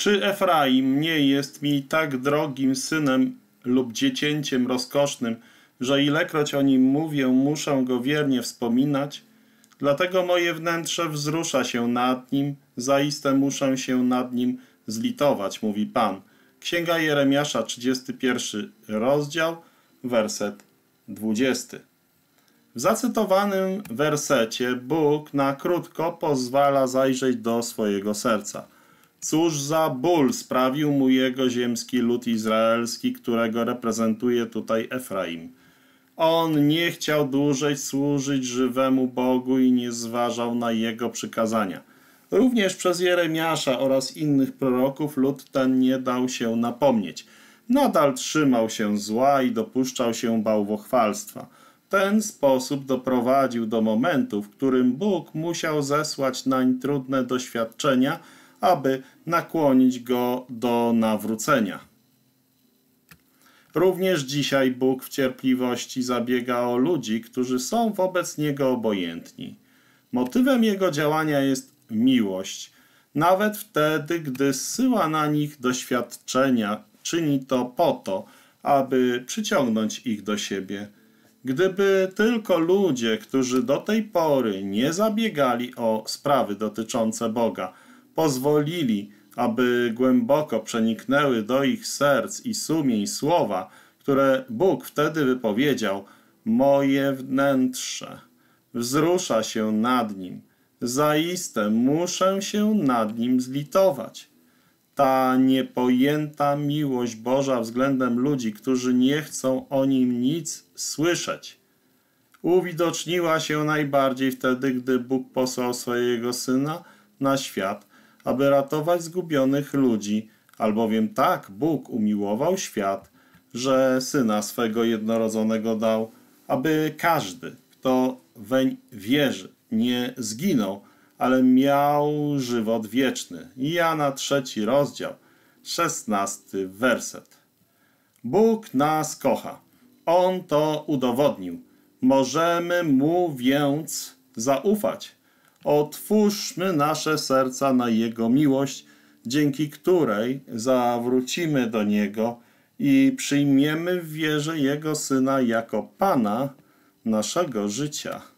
Czy Efraim nie jest mi tak drogim synem lub dziecięciem rozkosznym, że ilekroć o nim mówię, muszę go wiernie wspominać? Dlatego moje wnętrze wzrusza się nad nim, zaiste muszę się nad nim zlitować, mówi Pan. Księga Jeremiasza, 31 rozdział, werset 20. W zacytowanym wersecie Bóg na krótko pozwala zajrzeć do swojego serca. Cóż za ból sprawił mu jego ziemski lud izraelski, którego reprezentuje tutaj Efraim. On nie chciał dłużej służyć żywemu Bogu i nie zważał na jego przykazania. Również przez Jeremiasza oraz innych proroków lud ten nie dał się napomnieć. Nadal trzymał się zła i dopuszczał się bałwochwalstwa. Ten sposób doprowadził do momentu, w którym Bóg musiał zesłać nań trudne doświadczenia, aby nakłonić go do nawrócenia. Również dzisiaj Bóg w cierpliwości zabiega o ludzi, którzy są wobec Niego obojętni. Motywem Jego działania jest miłość. Nawet wtedy, gdy zsyła na nich doświadczenia, czyni to po to, aby przyciągnąć ich do siebie. Gdyby tylko ludzie, którzy do tej pory nie zabiegali o sprawy dotyczące Boga, pozwolili, aby głęboko przeniknęły do ich serc i sumień słowa, które Bóg wtedy wypowiedział: moje wnętrze wzrusza się nad nim, zaiste muszę się nad nim zlitować. Ta niepojęta miłość Boża względem ludzi, którzy nie chcą o nim nic słyszeć, uwidoczniła się najbardziej wtedy, gdy Bóg posłał swojego Syna na świat, aby ratować zgubionych ludzi, albowiem tak Bóg umiłował świat, że Syna swego jednorodzonego dał, aby każdy, kto weń wierzy, nie zginął, ale miał żywot wieczny. Jana 3 rozdział, 16 werset. Bóg nas kocha. On to udowodnił. Możemy Mu więc zaufać. Otwórzmy nasze serca na Jego miłość, dzięki której zawrócimy do Niego i przyjmiemy w wierze Jego Syna jako Pana naszego życia.